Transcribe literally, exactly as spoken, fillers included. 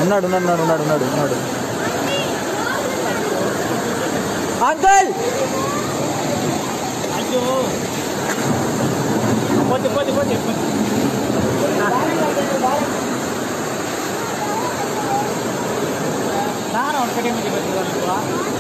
ఉన్నాడు ఉన్నాడు ఉన్నాడు ఉన్నాడు ఉన్నాడు ఉన్నాడు అంకల్ అయ్యో పోతే పోతే పోతే ನಾನು ಒಂದು ಕಡೆ ಮುಂದೆ ಬರ್ತೀವಿ